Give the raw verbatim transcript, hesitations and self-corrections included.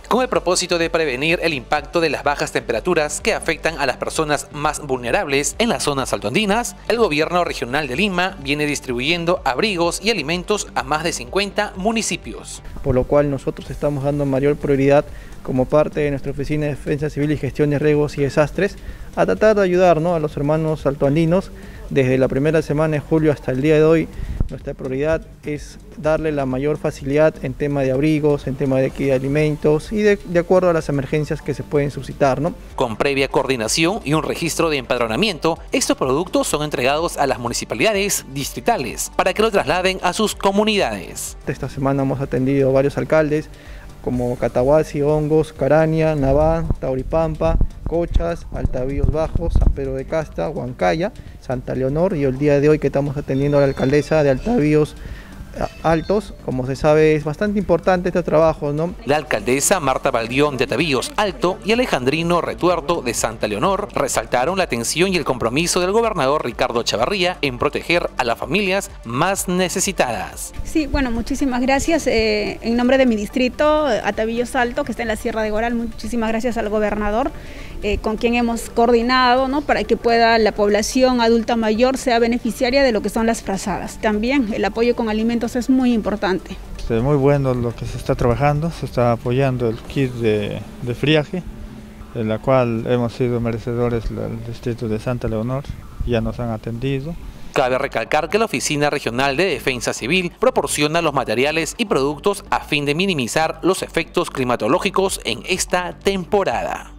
Con el propósito de prevenir el impacto de las bajas temperaturas que afectan a las personas más vulnerables en las zonas altoandinas, el Gobierno Regional de Lima viene distribuyendo abrigos y alimentos a más de cincuenta municipios. Por lo cual nosotros estamos dando mayor prioridad como parte de nuestra Oficina de Defensa Civil y Gestión de Riesgos y Desastres a tratar de ayudar, ¿no?, a los hermanos altoandinos. Desde la primera semana de julio hasta el día de hoy, nuestra prioridad es darle la mayor facilidad en tema de abrigos, en tema de, de alimentos y de, de acuerdo a las emergencias que se pueden suscitar, ¿no? Con previa coordinación y un registro de empadronamiento, estos productos son entregados a las municipalidades distritales para que lo trasladen a sus comunidades. Esta semana hemos atendido varios alcaldes como Catahuasi, Hongos, Caraña, Navá, Tauripampa, Cochas, Altavíos Bajos, San Pedro de Casta, Huancaya, Santa Leonor y el día de hoy que estamos atendiendo a la alcaldesa de Altavíos Altos. Como se sabe, es bastante importante este trabajo, ¿no? La alcaldesa Marta Baldión de Atavíos Alto y Alejandrino Retuerto de Santa Leonor resaltaron la atención y el compromiso del gobernador Ricardo Chavarría en proteger a las familias más necesitadas. Sí, bueno, muchísimas gracias. Eh, en nombre de mi distrito, Atavíos Alto, que está en la Sierra de Goral, muchísimas gracias al gobernador, eh, con quien hemos coordinado, ¿no?, para que pueda la población adulta mayor sea beneficiaria de lo que son las frazadas. También el apoyo con alimentos es muy importante. Es muy bueno lo que se está trabajando, se está apoyando el kit de, de friaje, en la cual hemos sido merecedores del distrito de Santa Leonor, ya nos han atendido. Cabe recalcar que la Oficina Regional de Defensa Civil proporciona los materiales y productos a fin de minimizar los efectos climatológicos en esta temporada.